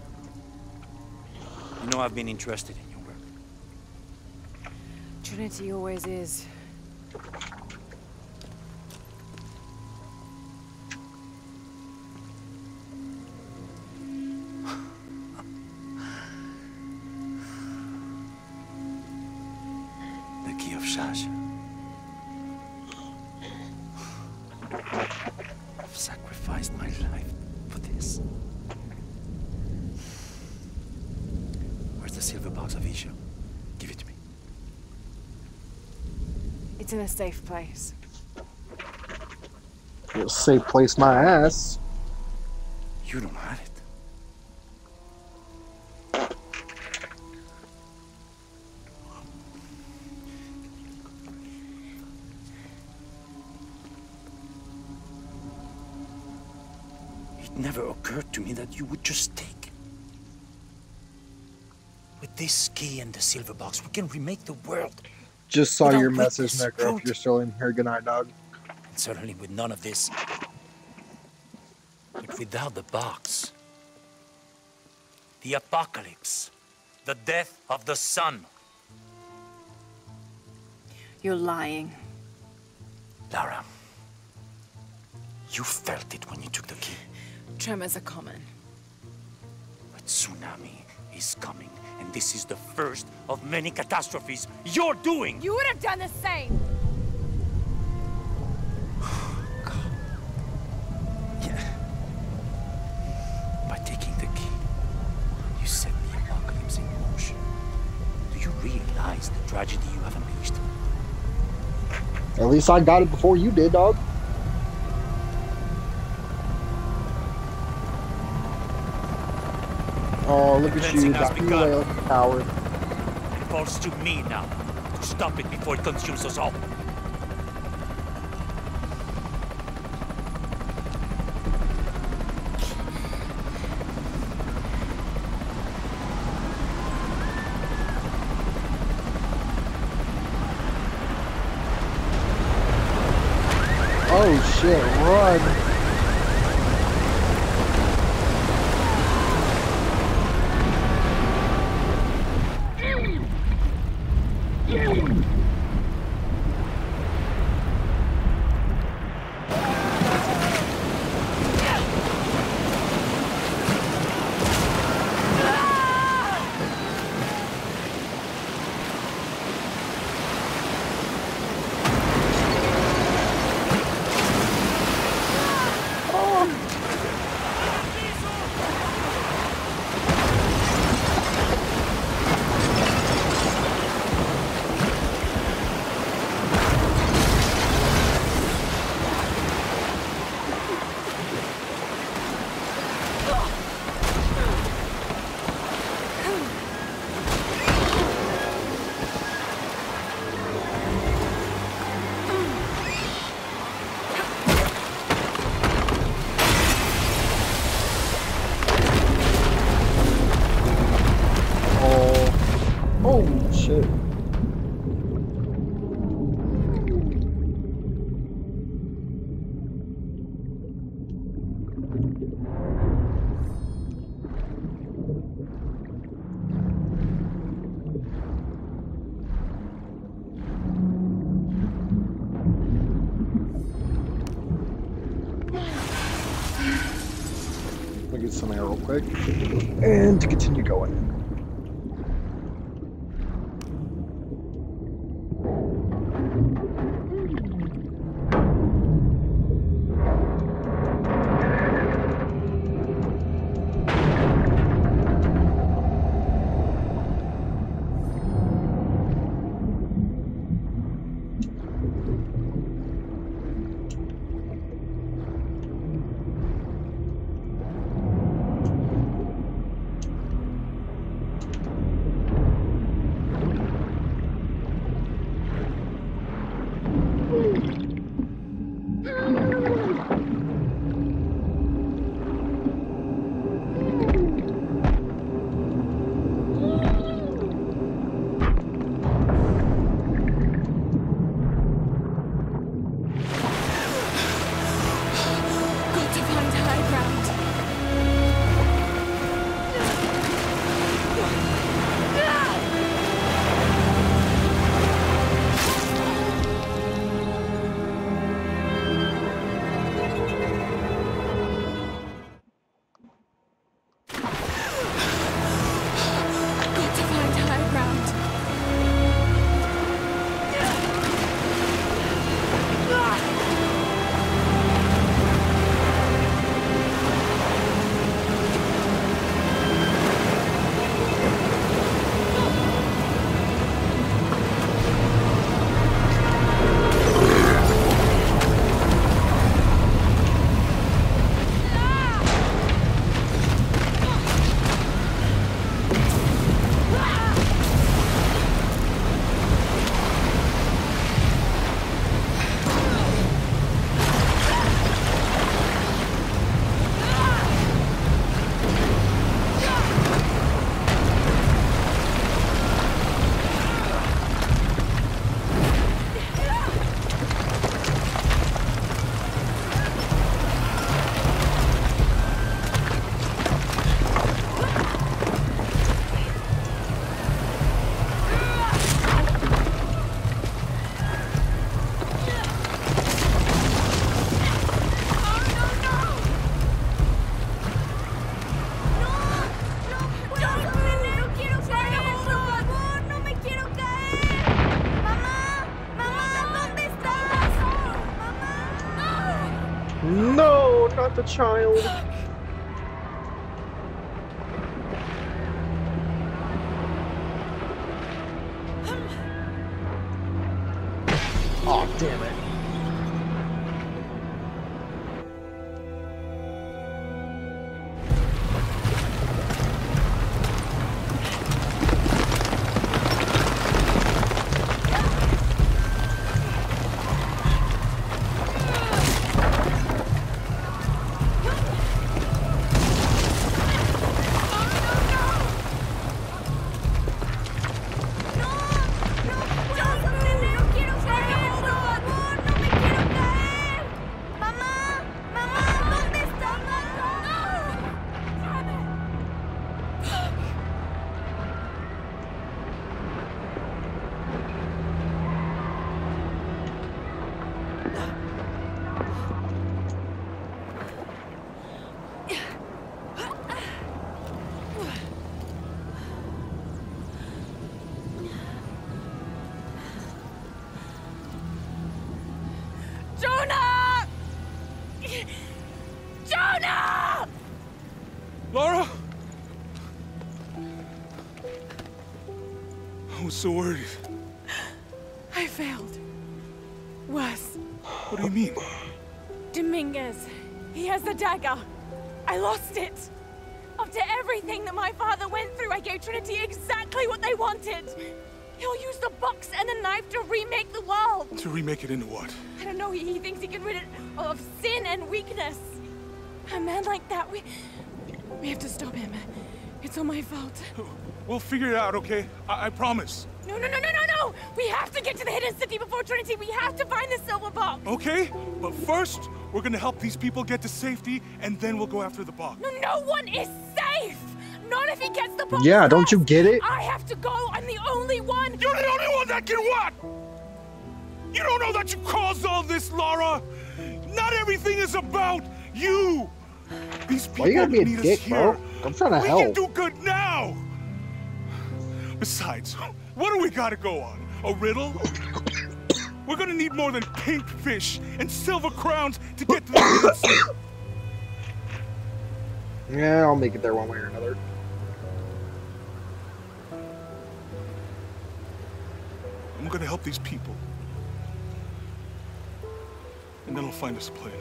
You know I've been interested in your work.
Trinity always is.
The key of Shasha. I've sacrificed my life for this. Where's the silver box of Isha? Give it to me.
It's in a safe place.
You'll safe place my ass.
You don't have it. It never occurred to me that you would just take it. With this key and the silver box, we can remake the world.
Just saw
Without
your message,
witness,
Necro. If
brute.
you're still in here, good night, dog.
And certainly with none of this. But without the box, the apocalypse, the death of the sun.
You're lying.
Lara, you felt it when you took the key.
Tremors are common.
A tsunami is coming, and this is the first of many catastrophes you're doing.
You would have done the same.
By taking the key, you set the apocalypse in motion. Do you realize the tragedy you have unleashed?
At least I got it before you did, dog. Oh, look at
Cleansing
you,
has
got me
begun.
away like a coward.
It falls to me now to stop it before it consumes us all.
Oh shit, run. shit. Let me get some air real quick. And to continue going. No, not the child. Oh, damn it.
Lara? I was so worried.
I failed. Worse.
What do you mean?
Dominguez. He has the dagger. I lost it. After everything that my father went through, I gave Trinity exactly what they wanted. He'll use the box and the knife to remake the world.
To remake it into what?
I don't know. He thinks he can rid it of sin and weakness. A man like that, we have to stop him. It's all my fault.
We'll figure it out, okay? I promise.
No, no, no, no, no, no! We have to get to the hidden city before Trinity. We have to find the silver box.
Okay, but first, we're gonna help these people get to safety, and then we'll go after the box.
No, no one is safe! Not if he gets the box.
Yeah, don't you get it?
I have to go. I'm the only one.
You're the only one that can what? You don't know that you caused all this, Lara? Not everything is about you. These people
Why you gotta be a
need us
dick,
here.
bro? I'm trying to
We
help.
can do good now. Besides, what do we gotta go on? A riddle? We're gonna need more than pink fish and silver crowns to get to the hidden city.
Yeah, I'll make it there one way or another.
I'm gonna help these people. And then I'll find us a plane.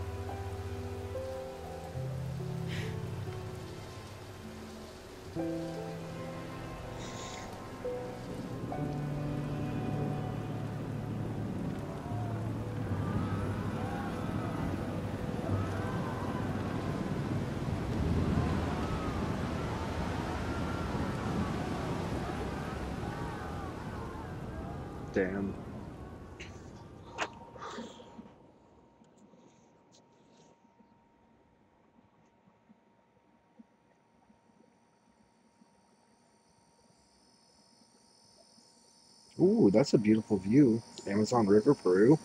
Damn. Ooh, that's a beautiful view. Amazon River, Peru.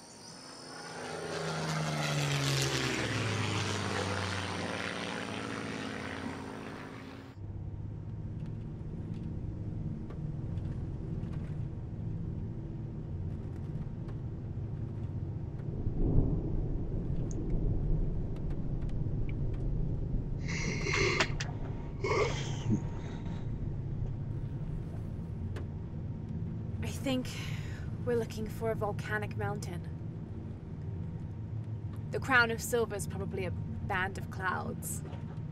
I think we're looking for a volcanic mountain. The crown of silver is probably a band of clouds.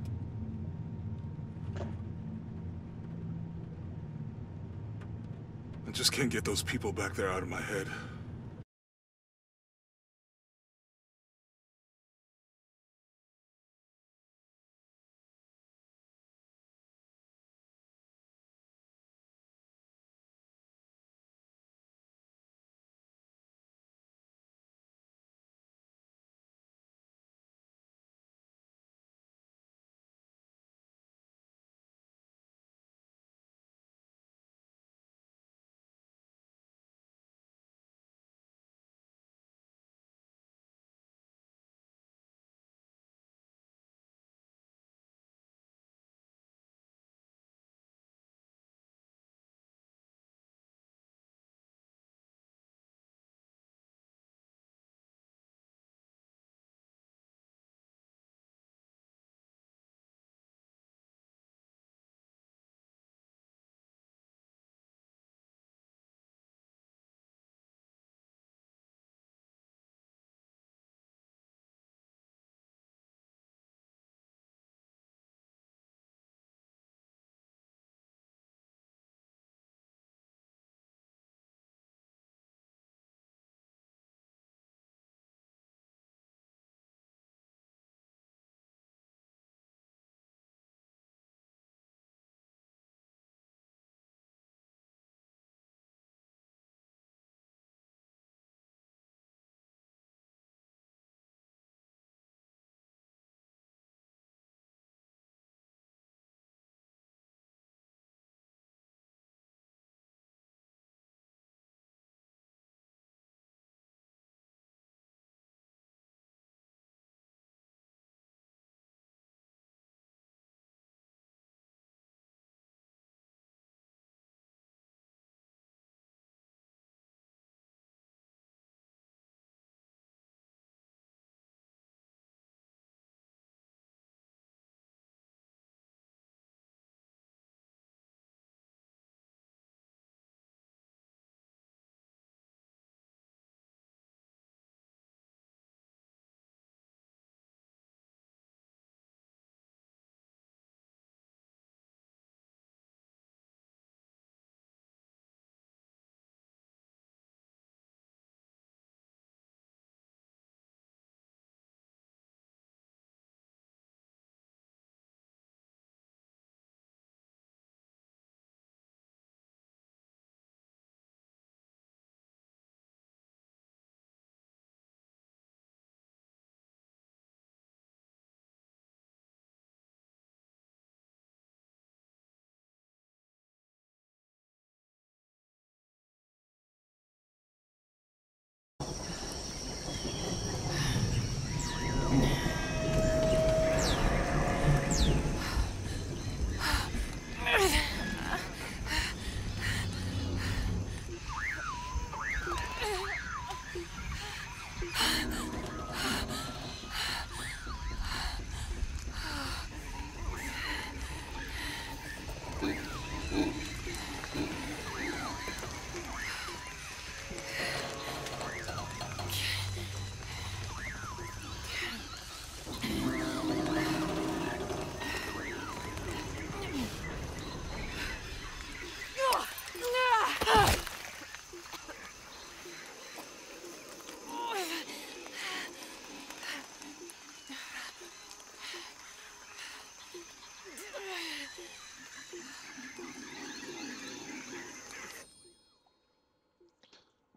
I just can't get those people back there out of my head.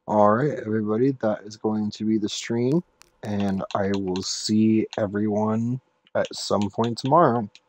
Alright, everybody, that is going to be the stream, and I will see everyone at some point tomorrow.